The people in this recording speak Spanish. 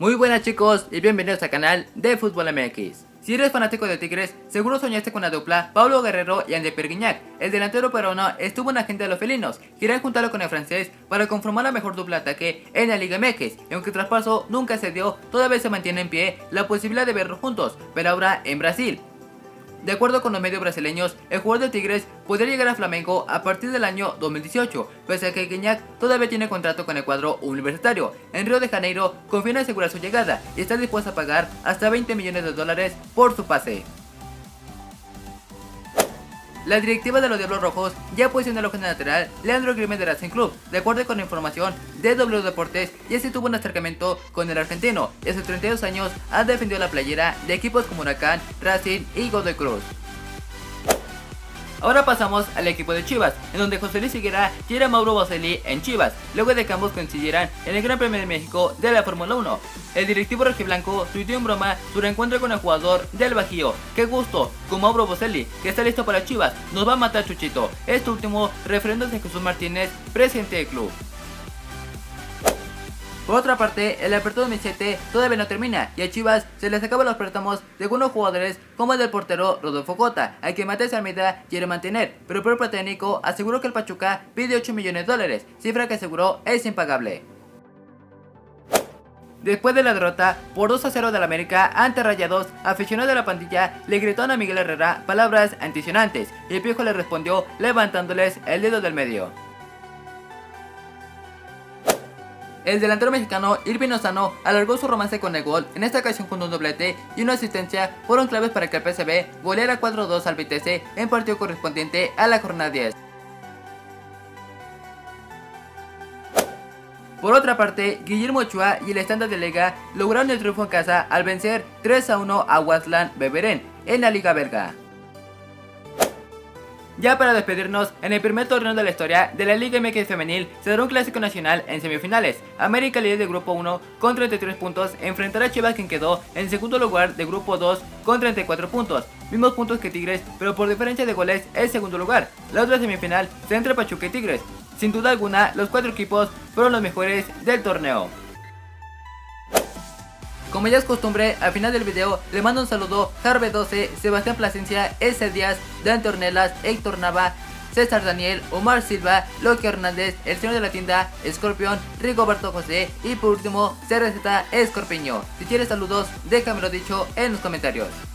Muy buenas chicos y bienvenidos al canal de Fútbol MX. Si eres fanático de Tigres, seguro soñaste con la dupla Pablo Guerrero y Ander Perguiñac. El delantero peruano estuvo en la agenda de los felinos, querían juntarlo con el francés para conformar la mejor dupla de ataque en la Liga MX. Y aunque el traspaso nunca se dio, todavía se mantiene en pie la posibilidad de verlos juntos, pero ahora en Brasil. De acuerdo con los medios brasileños, el jugador de Tigres podría llegar a Flamengo a partir del año 2018, pese a que Guiñac todavía tiene contrato con el cuadro universitario. En Río de Janeiro confía en asegurar su llegada y está dispuesto a pagar hasta $20 millones por su pase. La directiva de los Diablos Rojos ya posiciona el ojo en el lateral Leandro Grimes de Racing Club. De acuerdo con la información de W Deportes, ya se tuvo un acercamiento con el argentino y a sus 32 años ha defendido la playera de equipos como Huracán, Racing y Godoy Cruz. Ahora pasamos al equipo de Chivas, en donde José Luis Higuera quiere a Mauro Boselli en Chivas, luego de que ambos coincidieran en el Gran Premio de México de la Fórmula 1. El directivo rojiblanco tuiteó en broma su reencuentro con el jugador del Bajío. ¡Qué gusto! Con Mauro Boselli, que está listo para Chivas, nos va a matar Chuchito. Este último refiriéndose a Jesús Martínez, presidente del club. Por otra parte, el apertura 2007 todavía no termina y a Chivas se les acaban los préstamos de algunos jugadores como el del portero Rodolfo Cota, al que Matías Almeida quiere mantener, pero el propio técnico aseguró que el Pachuca pide $8 millones, cifra que aseguró es impagable. Después de la derrota por 2-0 del América ante Rayados, aficionados de la pandilla le gritaron a Miguel Herrera palabras anticionantes y el Piojo le respondió levantándoles el dedo del medio. El delantero mexicano Irving Lozano alargó su romance con el gol, en esta ocasión con un doblete y una asistencia fueron claves para que el PSV goleara 4-2 al Vitesse en partido correspondiente a la jornada 10. Por otra parte, Guillermo Ochoa y el estándar de Liga lograron el triunfo en casa al vencer 3-1 a Waasland Beveren en la Liga belga. Ya para despedirnos, en el primer torneo de la historia de la Liga MX femenil se dará un clásico nacional en semifinales. América, líder de grupo 1 con 33 puntos, enfrentará a Chivas, quien quedó en segundo lugar de grupo 2 con 34 puntos, mismos puntos que Tigres, pero por diferencia de goles es segundo lugar. La otra semifinal será entre Pachuca y Tigres. Sin duda alguna, los cuatro equipos fueron los mejores del torneo. Como ya es costumbre, al final del video le mando un saludo Harve12, Sebastián Plasencia, S. Díaz, Dante Ornelas, Héctor Nava, César Daniel, Omar Silva, Loki Hernández, el señor de la tienda, Scorpion, Rigoberto José y por último CRZ Escorpiño. Si quieres saludos, déjamelo dicho en los comentarios.